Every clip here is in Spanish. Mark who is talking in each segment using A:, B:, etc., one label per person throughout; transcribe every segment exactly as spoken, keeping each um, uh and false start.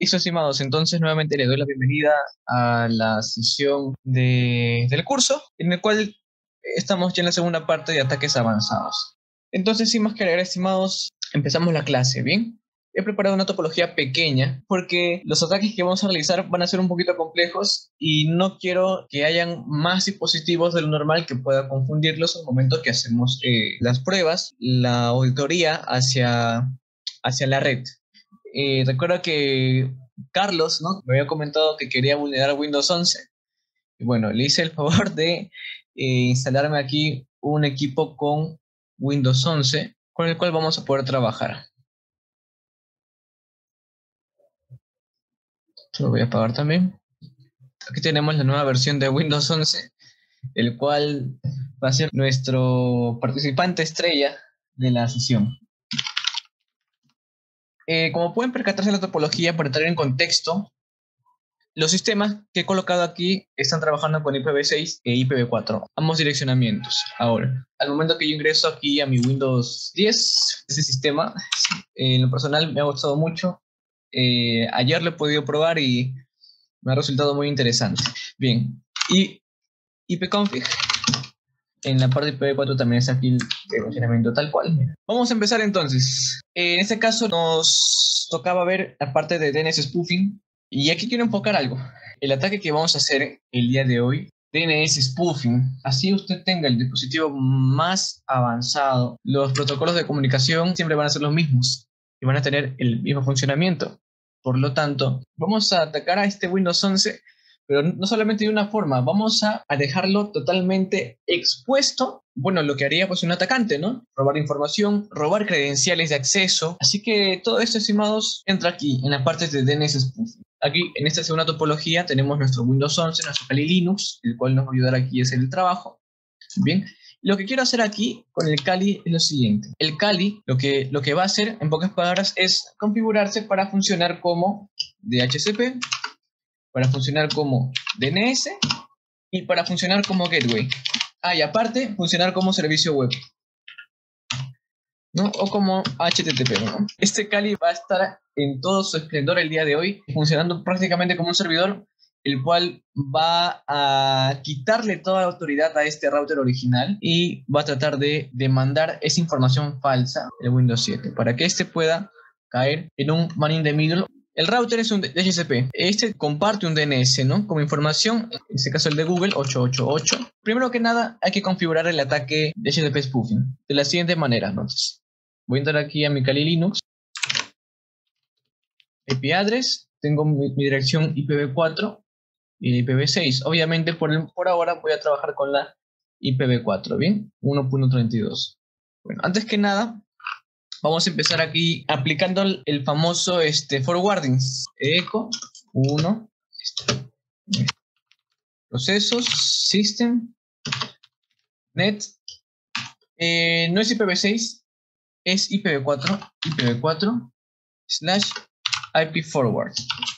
A: Listo, estimados, entonces nuevamente les doy la bienvenida a la sesión de, del curso, en el cual estamos ya en la segunda parte de ataques avanzados. Entonces, sin más que agregar, estimados, empezamos la clase, ¿bien? He preparado una topología pequeña porque los ataques que vamos a realizar van a ser un poquito complejos y no quiero que hayan más dispositivos de lo normal que pueda confundirlos al momento que hacemos eh, las pruebas, la auditoría hacia, hacia la red. Eh, recuerdo que Carlos, ¿no?, me había comentado que quería vulnerar Windows once. Y bueno, le hice el favor de eh, instalarme aquí un equipo con Windows once, con el cual vamos a poder trabajar. Esto lo voy a apagar también. Aquí tenemos la nueva versión de Windows once, el cual va a ser nuestro participante estrella de la sesión. Eh, como pueden percatarse en la topología, para entrar en contexto, los sistemas que he colocado aquí están trabajando con I P v seis e I P v cuatro, ambos direccionamientos. Ahora, al momento que yo ingreso aquí a mi Windows diez, ese sistema, eh, en lo personal me ha gustado mucho. Eh, ayer lo he podido probar y me ha resultado muy interesante. Bien, y ipconfig, en la parte de I P v cuatro también está aquí el funcionamiento tal cual. Vamos a empezar entonces. En este caso nos tocaba ver la parte de D N S spoofing. Y aquí quiero enfocar algo. El ataque que vamos a hacer el día de hoy, D N S spoofing, así usted tenga el dispositivo más avanzado, los protocolos de comunicación siempre van a ser los mismos y van a tener el mismo funcionamiento. Por lo tanto, vamos a atacar a este Windows once, pero no solamente de una forma, vamos a, a dejarlo totalmente expuesto. Bueno, lo que haría pues un atacante, ¿no? Robar información, robar credenciales de acceso. Así que todo esto, estimados, entra aquí en la parte de D N S spoofing. Aquí, en esta segunda topología, tenemos nuestro Windows once, nuestro Kali Linux, el cual nos va a ayudar aquí a hacer el trabajo. Bien, lo que quiero hacer aquí con el Kali es lo siguiente. El Kali lo que, lo que va a hacer, en pocas palabras, es configurarse para funcionar como D H C P, para funcionar como D N S y para funcionar como gateway. Ah, y aparte, funcionar como servicio web, ¿no? O como H T T P, ¿no? Este Kali va a estar en todo su esplendor el día de hoy, funcionando prácticamente como un servidor, el cual va a quitarle toda la autoridad a este router original y va a tratar de, de mandar esa información falsa de Windows siete para que este pueda caer en un man in the middle. El router es un D H C P. Este comparte un D N S, ¿no?, como información, en este caso el de Google, ocho ocho ocho. Primero que nada, hay que configurar el ataque D H C P spoofing de la siguiente manera. Entonces, voy a entrar aquí a mi Kali Linux. I P address, tengo mi, mi dirección I P v cuatro y I P v seis. Obviamente, por, el, por ahora voy a trabajar con la I P v cuatro, ¿bien? uno punto treinta y dos. Bueno, antes que nada, vamos a empezar aquí aplicando el, el famoso este, forwarding. Echo uno, procesos, system, net. Eh, no es I P v seis, es I P v cuatro, I P v cuatro, slash I P forward.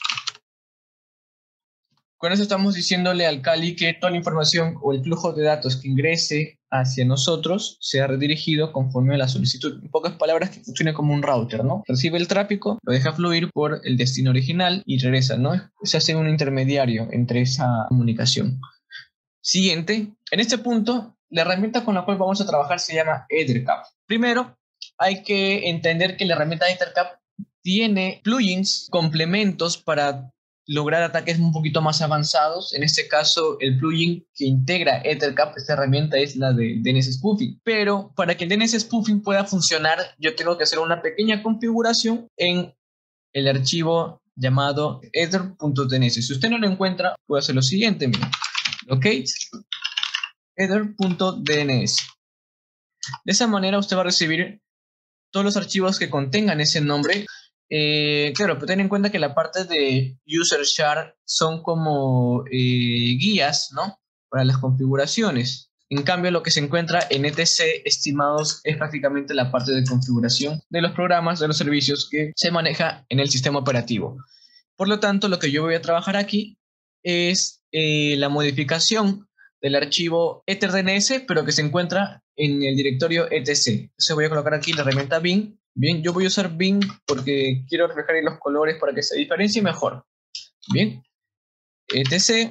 A: Con eso estamos diciéndole al Kali que toda la información o el flujo de datos que ingrese hacia nosotros sea redirigido conforme a la solicitud. En pocas palabras, que funcione como un router, ¿no? Recibe el tráfico, lo deja fluir por el destino original y regresa, ¿no? Se hace un intermediario entre esa comunicación. Siguiente, en este punto, la herramienta con la cual vamos a trabajar se llama EtherCap. Primero, hay que entender que la herramienta EtherCap tiene plugins, complementos para lograr ataques un poquito más avanzados. En este caso, el plugin que integra EtherCap, esta herramienta, es la de D N S spoofing. Pero para que el D N S spoofing pueda funcionar, yo tengo que hacer una pequeña configuración en el archivo llamado ether punto D N S. Si usted no lo encuentra, puede hacer lo siguiente. Mira. Locate ether punto D N S. De esa manera usted va a recibir todos los archivos que contengan ese nombre. Eh, claro, pero ten en cuenta que la parte de user share son como eh, guías, ¿no?, para las configuraciones. En cambio, lo que se encuentra en E T C, estimados, es prácticamente la parte de configuración de los programas, de los servicios que se maneja en el sistema operativo. Por lo tanto, lo que yo voy a trabajar aquí es eh, la modificación del archivo etherdns, pero que se encuentra en el directorio E T C. Entonces voy a colocar aquí la herramienta bin Bien, yo voy a usar Bing porque quiero reflejar ahí los colores para que se diferencie mejor. Bien, etc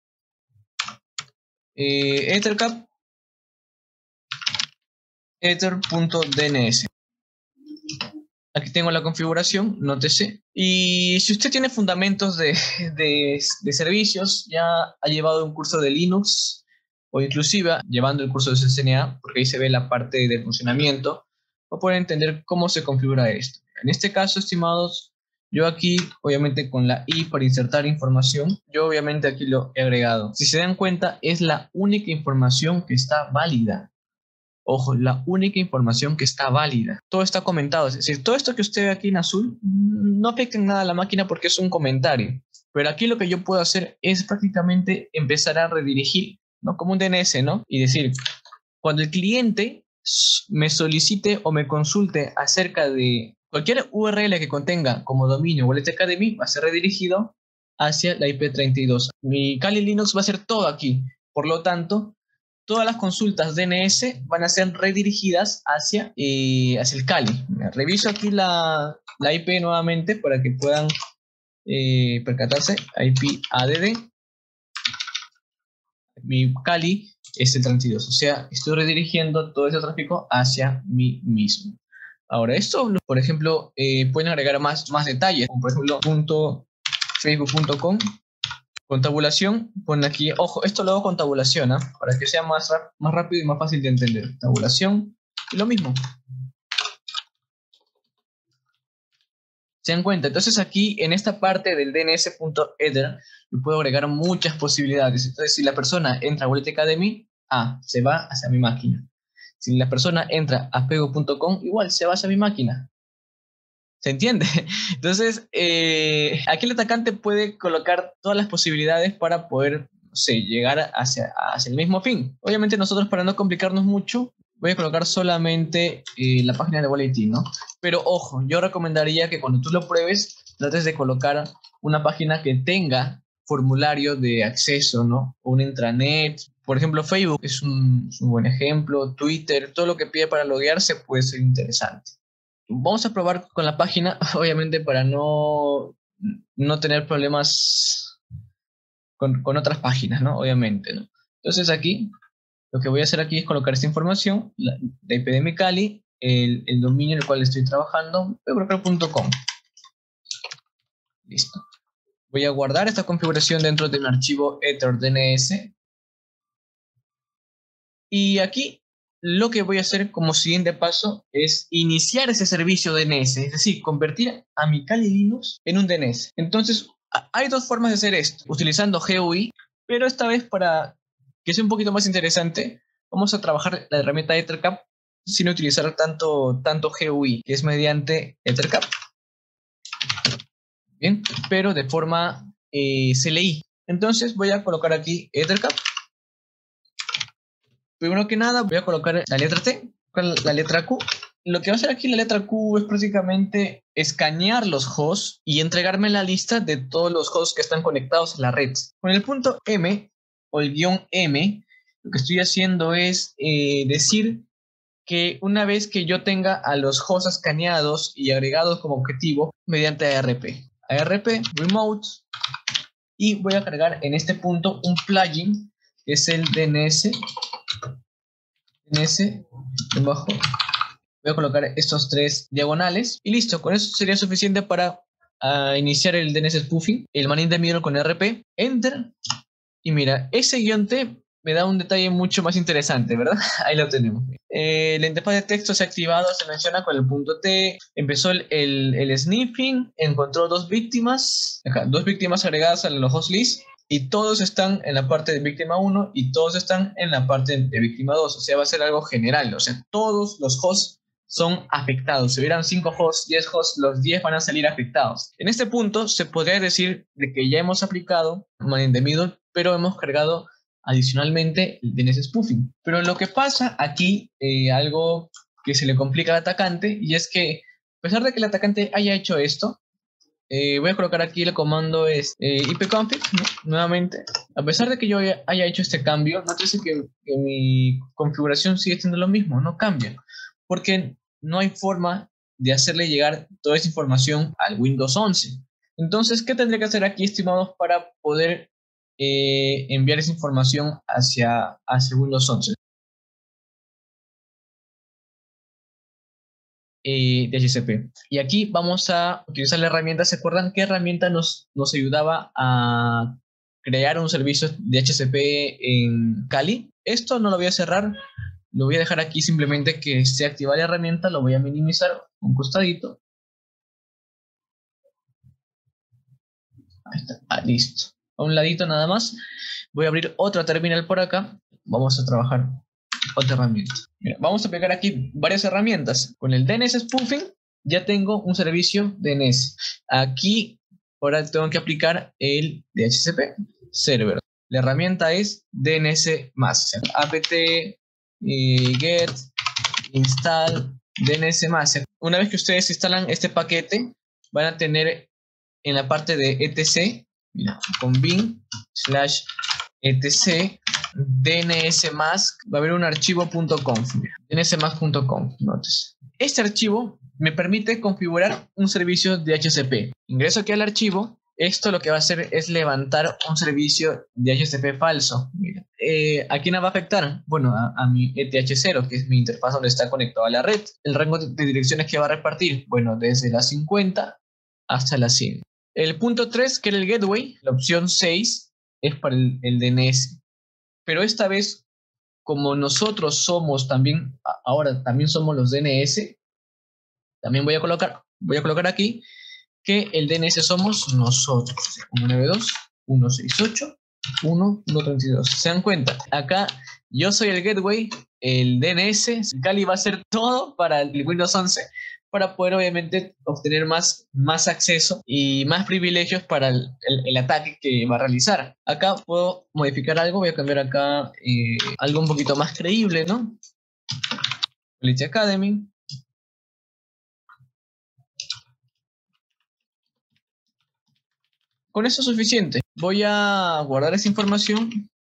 A: eh, ethercap ether.dns. Aquí tengo la configuración, nótese. Y si usted tiene fundamentos de, de, de servicios, ya ha llevado un curso de Linux o inclusive llevando el curso de C C N A, porque ahí se ve la parte de funcionamiento, va a poder entender cómo se configura esto. En este caso, estimados, yo aquí, obviamente con la I para insertar información, yo obviamente aquí lo he agregado. Si se dan cuenta, es la única información que está válida. Ojo, la única información que está válida. Todo está comentado. Es decir, todo esto que usted ve aquí en azul no afecta en nada a la máquina porque es un comentario. Pero aquí lo que yo puedo hacer es prácticamente empezar a redirigir, ¿no? Como un D N S, ¿no? Y decir, cuando el cliente me solicite o me consulte acerca de cualquier U R L que contenga como dominio Wallet Academy, va a ser redirigido hacia la I P treinta y dos. Mi Kali Linux va a ser todo aquí. Por lo tanto, todas las consultas D N S van a ser redirigidas hacia, eh, hacia el Kali. Reviso aquí la, la I P nuevamente para que puedan eh, percatarse. I P A D D. Mi Kali es el treinta y dos. O sea, estoy redirigiendo todo ese tráfico hacia mí mismo. Ahora, esto, por ejemplo, eh, pueden agregar más, más detalles, como por ejemplo, punto facebook punto com. Con tabulación, pon aquí, ojo, esto lo hago con tabulación, ¿eh? Para que sea más, más rápido y más fácil de entender. Tabulación, y lo mismo. ¿Se dan cuenta? Entonces aquí, en esta parte del D N S.ether, yo puedo agregar muchas posibilidades. Entonces, si la persona entra a Wallet Academy, ah, se va hacia mi máquina. Si la persona entra a pego punto com, igual se va hacia mi máquina. ¿Se entiende? Entonces, eh, aquí el atacante puede colocar todas las posibilidades para poder, no sé, llegar hacia, hacia el mismo fin. Obviamente nosotros, para no complicarnos mucho, voy a colocar solamente eh, la página de Wallet, ¿no? Pero ojo, yo recomendaría que cuando tú lo pruebes, trates de colocar una página que tenga formulario de acceso, ¿no? O un intranet. Por ejemplo, Facebook es un, es un buen ejemplo. Twitter, todo lo que pide para loguearse puede ser interesante. Vamos a probar con la página, obviamente para no, no tener problemas con, con otras páginas, ¿no? Obviamente, ¿no? Entonces aquí, lo que voy a hacer aquí es colocar esta información, la, la I P de mi Kali, el, el dominio en el cual estoy trabajando, pego punto com. Listo. Voy a guardar esta configuración dentro de un archivo etherdns. Y aquí lo que voy a hacer como siguiente paso es iniciar ese servicio D N S, es decir, convertir a mi Kali Linux en un D N S. Entonces, hay dos formas de hacer esto, utilizando G U I, pero esta vez para que sea un poquito más interesante, vamos a trabajar la herramienta EtherCap sin utilizar tanto, tanto G U I, que es mediante EtherCap. Bien, pero de forma eh, C L I. Entonces voy a colocar aquí EtherCap. Primero que nada voy a colocar la letra T, la letra Q. Lo que va a hacer aquí la letra Q es prácticamente escanear los hosts y entregarme la lista de todos los hosts que están conectados a la red. Con el punto M o el guión M, lo que estoy haciendo es eh, decir que una vez que yo tenga a los hosts escaneados y agregados como objetivo mediante A R P. A R P, remote, y voy a cargar en este punto un plugin que es el D N S. D N S debajo. Voy a colocar estos tres diagonales y listo, con eso sería suficiente para uh, iniciar el D N S spoofing, el man in the middle con R P, enter, y mira, ese guión T me da un detalle mucho más interesante, ¿verdad? Ahí lo tenemos. Eh, la interfaz de texto se ha activado, se menciona con el punto T, empezó el, el, el sniffing, encontró dos víctimas, acá, dos víctimas agregadas a los host list, y todos están en la parte de víctima uno y todos están en la parte de víctima dos, o sea, va a ser algo general, o sea, todos los hosts son afectados. Si hubieran cinco hosts, diez hosts, los diez van a salir afectados. En este punto se podría decir de que ya hemos aplicado man in the middle, pero hemos cargado adicionalmente el D N S spoofing. Pero lo que pasa aquí, eh, algo que se le complica al atacante, y es que a pesar de que el atacante haya hecho esto, eh, voy a colocar aquí el comando es eh, ipconfig, ¿no? Nuevamente, a pesar de que yo haya, haya hecho este cambio, nótese que, que mi configuración sigue siendo lo mismo, no cambia, porque no hay forma de hacerle llegar toda esa información al Windows once. Entonces, ¿qué tendría que hacer aquí, estimados, para poder eh, enviar esa información hacia, hacia Windows once? Eh, D H C P. Y aquí vamos a utilizar la herramienta. ¿Se acuerdan qué herramienta nos, nos ayudaba a crear un servicio de D H C P en Kali? Esto no lo voy a cerrar, lo voy a dejar aquí simplemente que se activa la herramienta, lo voy a minimizar un costadito. Ahí está, ah, listo. A un ladito nada más. Voy a abrir otra terminal por acá. Vamos a trabajar otra herramienta. Mira, vamos a pegar aquí varias herramientas. Con el D N S Spoofing ya tengo un servicio D N S. Aquí ahora tengo que aplicar el D H C P server. La herramienta es D N S master. apt eh, get install D N S master. Una vez que ustedes instalan este paquete, van a tener en la parte de etc, mira, con bin slash etc dnsmask, va a haber un archivo .conf, dnsmask.conf, notes. Este archivo me permite configurar un servicio de D H C P. Ingreso aquí al archivo. Esto lo que va a hacer es levantar un servicio de D H C P falso. Mira, eh, ¿a quién va a afectar? Bueno, a, a mi E T H cero, que es mi interfaz donde está conectado a la red. El rango de direcciones que va a repartir, bueno, desde las cincuenta hasta las cien. El punto tres, que era el gateway, la opción seis, es para el, el D N S. Pero esta vez, como nosotros somos también, ahora también somos los D N S, también voy a colocar, voy a colocar aquí que el D N S somos nosotros. uno nueve dos, uno seis ocho, uno uno tres dos. ¿Se dan cuenta? Acá yo soy el gateway, el D N S, Kali va a hacer todo para el Windows once, para poder obviamente obtener más, más acceso y más privilegios para el, el, el ataque que va a realizar. Acá puedo modificar algo, voy a cambiar acá eh, algo un poquito más creíble, ¿no? Quality Academy. Con eso es suficiente. Voy a guardar esa información.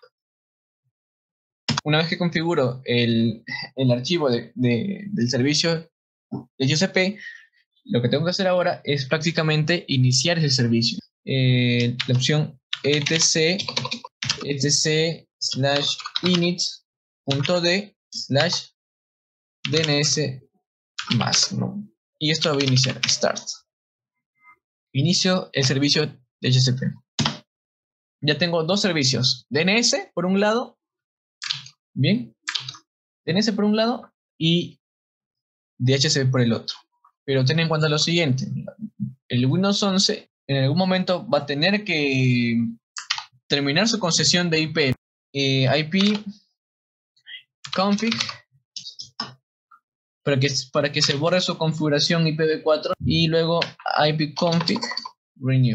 A: Una vez que configuro el, el archivo de, de, del servicio de D H C P, lo que tengo que hacer ahora es prácticamente iniciar ese servicio. Eh, la opción etc etc slash init.d slash dns más, ¿no? Y esto lo voy a iniciar. Start. Inicio el servicio de D H C P. Ya tengo dos servicios. D N S por un lado. Bien. D N S por un lado y D H C P por el otro. Pero ten en cuenta lo siguiente. El Windows once en algún momento va a tener que terminar su concesión de I P. Eh, I P config para que, para que se borre su configuración I P v cuatro y luego I P config renew.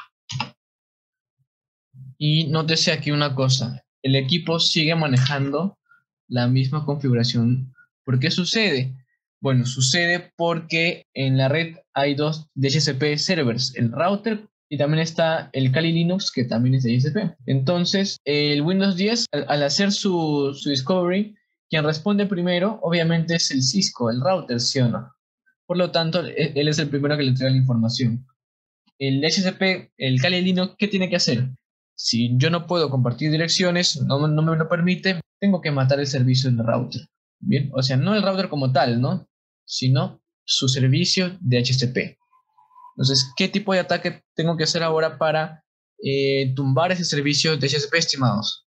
A: Y nótese aquí una cosa, el equipo sigue manejando la misma configuración. ¿Por qué sucede? Bueno, sucede porque en la red hay dos D H C P servers, el router y también está el Kali Linux, que también es D H C P. Entonces, el Windows diez, al, al hacer su, su discovery, quien responde primero, obviamente es el Cisco, el router, ¿sí o no? Por lo tanto, él es el primero que le entrega la información. El D H C P, el Kali Linux, ¿qué tiene que hacer? Si yo no puedo compartir direcciones, no, no me lo permite, tengo que matar el servicio del router. Bien, o sea, no el router como tal, ¿no? Sino su servicio de D H C P. Entonces, ¿qué tipo de ataque tengo que hacer ahora para eh, tumbar ese servicio de D H C P, estimados?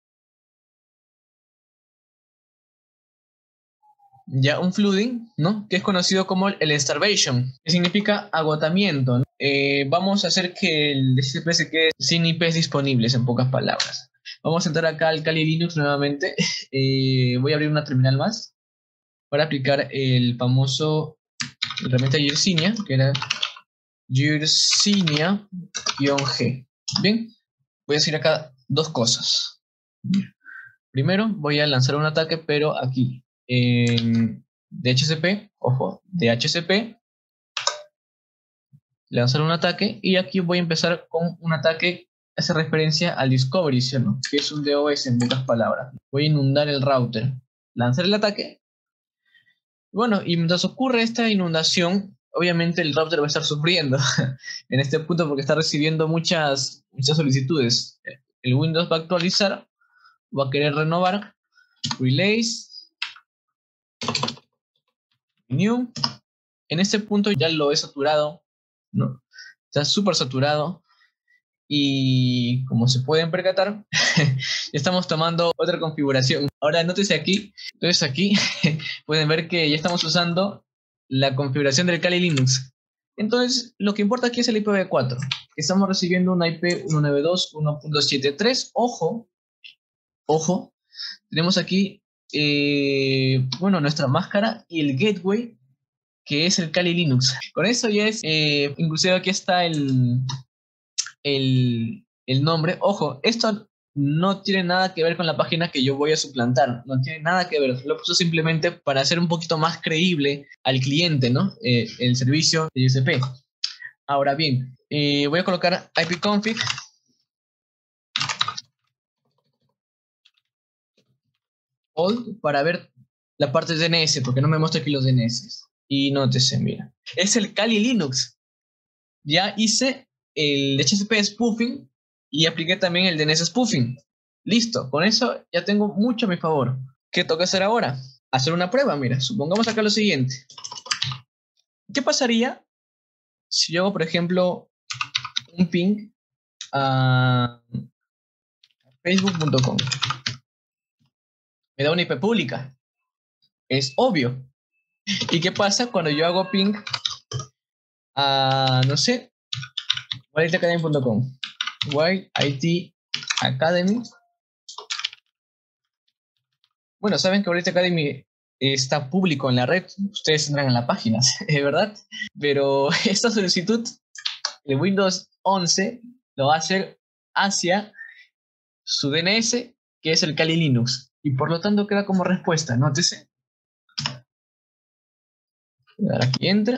A: Ya un flooding, ¿no? Que es conocido como el starvation, que significa agotamiento, ¿no? Eh, vamos a hacer que el D H C P se quede sin I Ps disponibles, en pocas palabras. Vamos a entrar acá al Kali Linux nuevamente. Eh, voy a abrir una terminal más para aplicar el famoso herramienta Yersinia, que era Yersinia-G. Bien, voy a decir acá dos cosas. Primero, voy a lanzar un ataque, pero aquí en D H C P, ojo, D H C P, lanzar un ataque, y aquí voy a empezar con un ataque que hace referencia al Discovery, ¿sí o no? Que es un D O S en pocas palabras. Voy a inundar el router, lanzar el ataque, Bueno, y mientras ocurre esta inundación, obviamente el router va a estar sufriendo en este punto porque está recibiendo muchas, muchas solicitudes. El Windows va a actualizar, va a querer renovar, relays, new. En este punto ya lo he saturado, ¿no? Está súper saturado. Y como se pueden percatar, estamos tomando otra configuración. Ahora nótese aquí, entonces aquí pueden ver que ya estamos usando la configuración del Kali Linux. Entonces lo que importa aquí es el I P v cuatro. Estamos recibiendo una I P ciento noventa y dos punto uno punto setenta y tres. Ojo, ojo, tenemos aquí, eh, bueno, nuestra máscara y el gateway, que es el Kali Linux. Con eso ya es, eh, inclusive aquí está el... El, el nombre. Ojo, esto no tiene nada que ver con la página que yo voy a suplantar. No tiene nada que ver. Lo puse simplemente para hacer un poquito más creíble al cliente, ¿no? Eh, el servicio de I S P. Ahora bien, eh, voy a colocar ipconfig. Old para ver la parte de D N S, porque no me muestra aquí los D N S. Y nótese, mira. Es el Kali Linux. Ya hice el H T T P spoofing y apliqué también el D N S spoofing. Listo, con eso ya tengo mucho a mi favor. ¿Qué toca hacer ahora? Hacer una prueba, mira. Supongamos acá lo siguiente. ¿Qué pasaría si yo hago, por ejemplo, un ping a facebook punto com? Me da una I P pública. Es obvio. ¿Y qué pasa cuando yo hago ping a, no sé, white academy punto com? White I T Academy. Bueno, saben que ahorita Academy está público en la red. Ustedes entran en la página, ¿verdad? Pero esta solicitud de Windows once lo va a hacer hacia su D N S, que es el Kali Linux. Y por lo tanto queda como respuesta. Nótese. Aquí entra.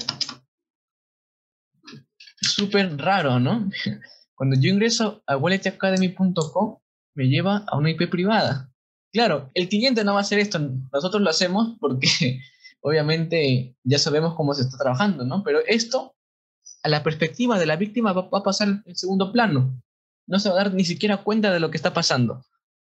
A: Súper raro, ¿no? Cuando yo ingreso a wallet academy punto com, me lleva a una I P privada. Claro, el cliente no va a hacer esto, nosotros lo hacemos porque obviamente ya sabemos cómo se está trabajando, ¿no? Pero esto, a la perspectiva de la víctima, va, va a pasar en segundo plano. No se va a dar ni siquiera cuenta de lo que está pasando.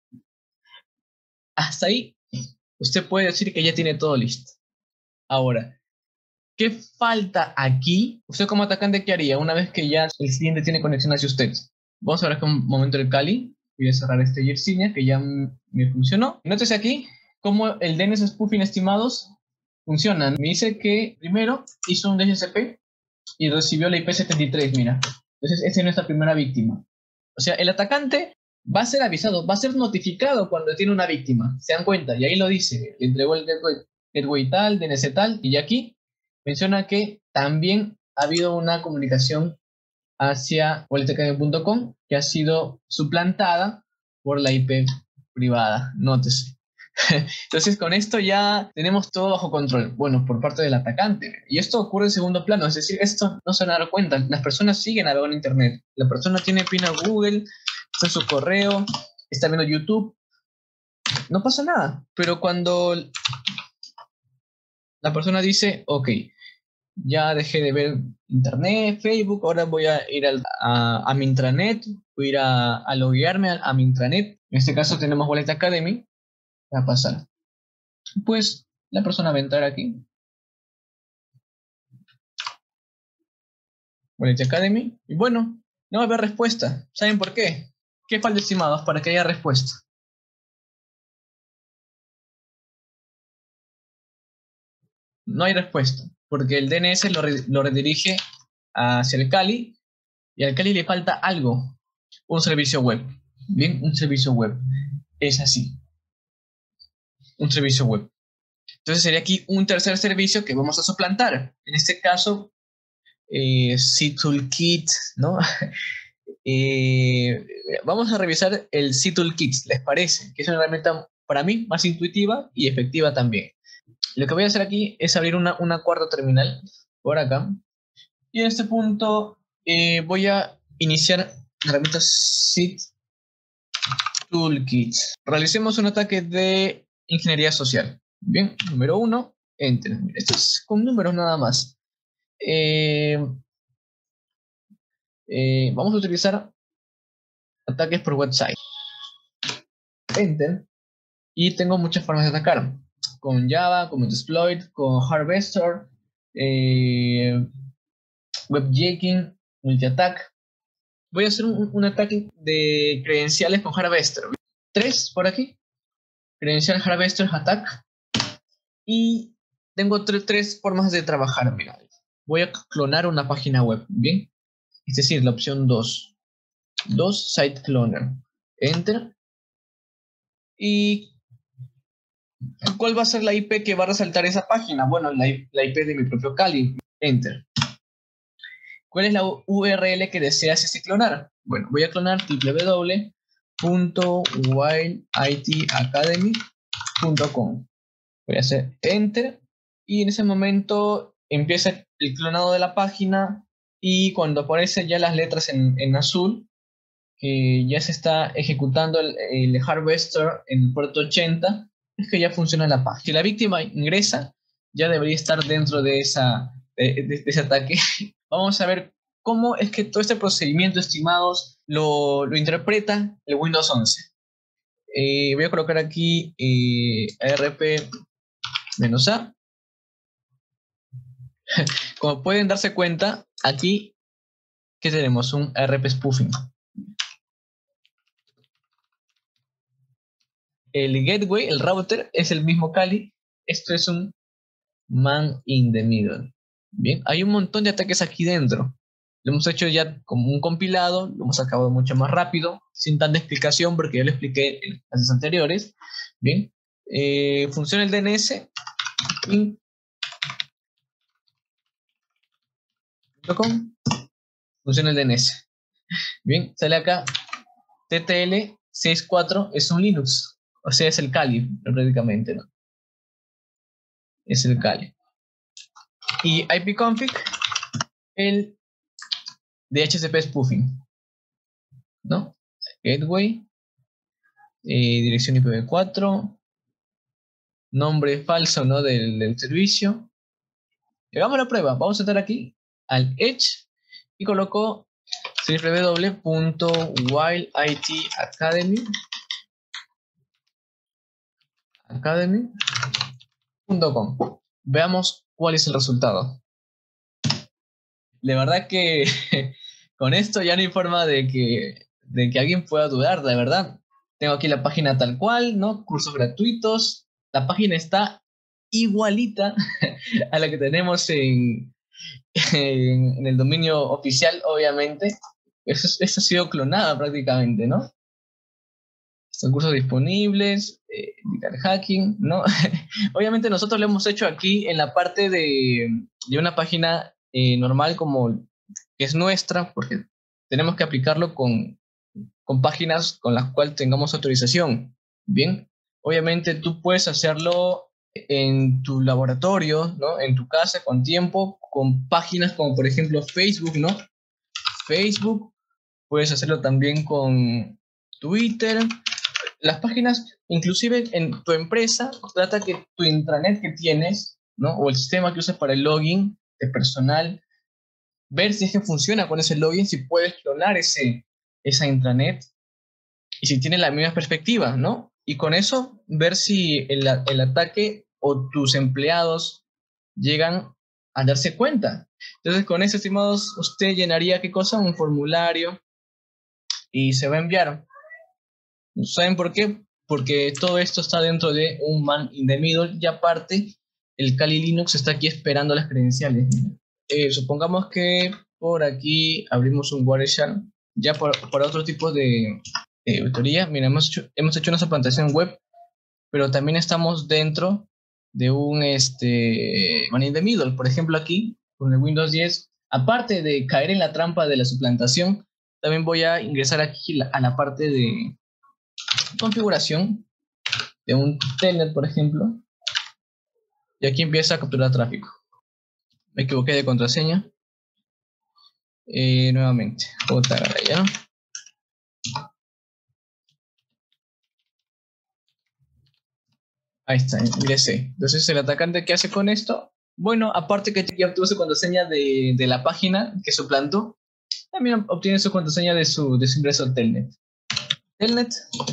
A: Hasta ahí, usted puede decir que ya tiene todo listo. Ahora, ¿qué falta aquí? Usted como atacante, ¿qué haría una vez que ya el cliente tiene conexión hacia usted? Vamos a ver un momento el Kali. Voy a cerrar este Yersinia que ya me funcionó. Nótese aquí cómo el D N S spoofing estimados funcionan. Me dice que primero hizo un D H C P y recibió la I P setenta y tres, mira. Entonces esa es nuestra primera víctima. O sea, el atacante va a ser avisado, va a ser notificado cuando tiene una víctima. Se dan cuenta, y ahí lo dice. Le entregó el gateway, gateway tal, D N S tal, y aquí menciona que también ha habido una comunicación hacia wallet academy punto com que ha sido suplantada por la I P privada, nótese. Entonces con esto ya tenemos todo bajo control, bueno, por parte del atacante. Y esto ocurre en segundo plano, es decir, esto no se van a dar cuenta, las personas siguen navegando en internet, la persona tiene pin a Google, está en su correo, está viendo YouTube, no pasa nada. Pero cuando la persona dice, ok, ya dejé de ver internet, Facebook, ahora voy a ir al, a, a mi intranet, voy a ir a, a loguearme a, a mi intranet. En este caso tenemos Wallet Academy. Va a pasar. Pues la persona va a entrar aquí. Wallet Academy. Y bueno, no va a haber respuesta. ¿Saben por qué? ¿Qué falta, estimados, para que haya respuesta? No hay respuesta, porque el D N S lo, re, lo redirige hacia el Kali y al Kali le falta algo, un servicio web. Bien, un servicio web. Es así. Un servicio web. Entonces sería aquí un tercer servicio que vamos a suplantar. En este caso, eh, cToolkit, ¿no? eh, vamos a revisar el cToolkit, ¿les parece? Que es una herramienta para mí más intuitiva y efectiva también. Lo que voy a hacer aquí es abrir una, una cuarta terminal por acá. Y en este punto eh, voy a iniciar la herramienta cToolkit. Realicemos un ataque de ingeniería social. Bien, número uno. Enter. Esto es con números nada más. Eh, eh, vamos a utilizar ataques por website. Enter. Y tengo muchas formas de atacar. Con Java, con Metasploit, con Harvester, eh, Webjacking, Multiattack. Voy a hacer un, un ataque de credenciales con Harvester. Tres por aquí. Credencial Harvester Attack. Y tengo tre tres formas de trabajar. Mira, voy a clonar una página web. Bien. Es decir, la opción dos. dos Site Cloner. Enter. Y ¿cuál va a ser la I P que va a resaltar esa página? Bueno, la, la I P de mi propio Kali. Enter. ¿Cuál es la U R L que deseas este clonar? Bueno, voy a clonar w w w punto wild I T academy punto com. Voy a hacer Enter. Y en ese momento empieza el clonado de la página. Y cuando aparecen ya las letras en, en azul, que ya se está ejecutando el, el Harvester en el puerto ochenta, es que ya funciona la página. Si la víctima ingresa, ya debería estar dentro de, esa, de, de, de ese ataque. Vamos a ver cómo es que todo este procedimiento, estimados, lo, lo interpreta el Windows once. Eh, voy a colocar aquí eh, arp-a. Como pueden darse cuenta, aquí que tenemos un arp spoofing. El gateway, el router, es el mismo Kali. Esto es un man in the middle. Bien, hay un montón de ataques aquí dentro. Lo hemos hecho ya como un compilado, lo hemos acabado mucho más rápido, sin tanta explicación, porque ya lo expliqué en clases anteriores. Bien, eh, funciona el D N S. Funciona el D N S. Bien, sale acá. T T L sesenta y cuatro es un Linux. O sea, es el Kali, prácticamente, ¿no? Es el Kali. Y ipconfig, el D H C P spoofing, ¿no? Gateway, eh, dirección I P v cuatro, nombre falso, ¿no? Del, del servicio. Y hagamos la prueba. Vamos a entrar aquí al Edge y coloco w w w punto wild I T academy punto com. Veamos cuál es el resultado. De verdad que con esto ya no hay forma de que, de que alguien pueda dudar, de verdad. Tengo aquí la página tal cual, ¿no? Cursos gratuitos. La página está igualita a la que tenemos en, en, en el dominio oficial, obviamente. Eso, eso ha sido clonada prácticamente, ¿no? Son cursos disponibles, eh, digital hacking, ¿no? Obviamente nosotros lo hemos hecho aquí en la parte de, de una página eh, normal como que es nuestra, porque tenemos que aplicarlo con, con páginas con las cuales tengamos autorización. Bien, obviamente tú puedes hacerlo en tu laboratorio, ¿no? En tu casa, con tiempo, con páginas como por ejemplo Facebook, ¿no? Facebook, puedes hacerlo también con Twitter. Las páginas, inclusive en tu empresa, trata que tu intranet que tienes, ¿no? O el sistema que usas para el login de personal, ver si es que funciona con ese login, si puedes clonar ese, esa intranet y si tiene la misma perspectiva, ¿no? Y con eso ver si el, el ataque o tus empleados llegan a darse cuenta. Entonces con eso, estimados, usted llenaría ¿qué cosa? Un formulario y se va a enviar. ¿Saben por qué? Porque todo esto está dentro de un man in the middle y aparte el Kali Linux está aquí esperando las credenciales. Eh, supongamos que por aquí abrimos un Wireshark ya por, por otro tipo de, de auditoría. Mira, hemos hecho, hemos hecho una suplantación web, pero también estamos dentro de un este, man in the middle. Por ejemplo, aquí con el Windows diez, aparte de caer en la trampa de la suplantación, también voy a ingresar aquí la, a la parte de configuración de un telnet, por ejemplo, y aquí empieza a capturar tráfico. Me equivoqué de contraseña. Eh, nuevamente, J ya. Ahí está, ingresé. Entonces el atacante, ¿qué hace con esto? Bueno, aparte que ya obtuvo su contraseña de, de la página que suplantó, también obtiene su contraseña de su, de su ingreso a Telnet. Telnet.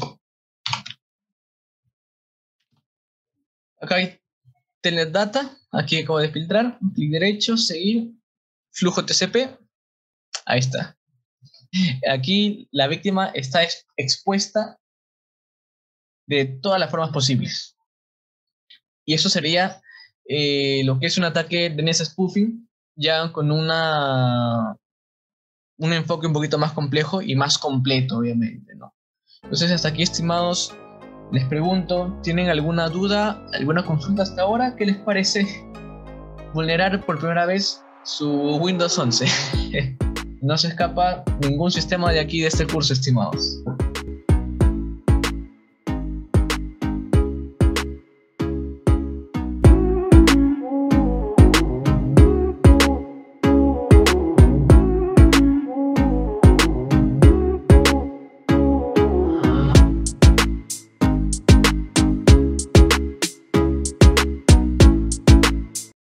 A: Acá hay Telnet Data. Aquí acabo de filtrar. Clic derecho, seguir. Flujo T C P. Ahí está. Aquí la víctima está ex expuesta de todas las formas posibles. Y eso sería eh, lo que es un ataque de D N S spoofing, ya con una, un enfoque un poquito más complejo y más completo, obviamente, ¿no? Entonces, hasta aquí, estimados, les pregunto, ¿tienen alguna duda, alguna consulta hasta ahora? ¿Qué les parece vulnerar por primera vez su Windows once? No se escapa ningún sistema de aquí de este curso, estimados.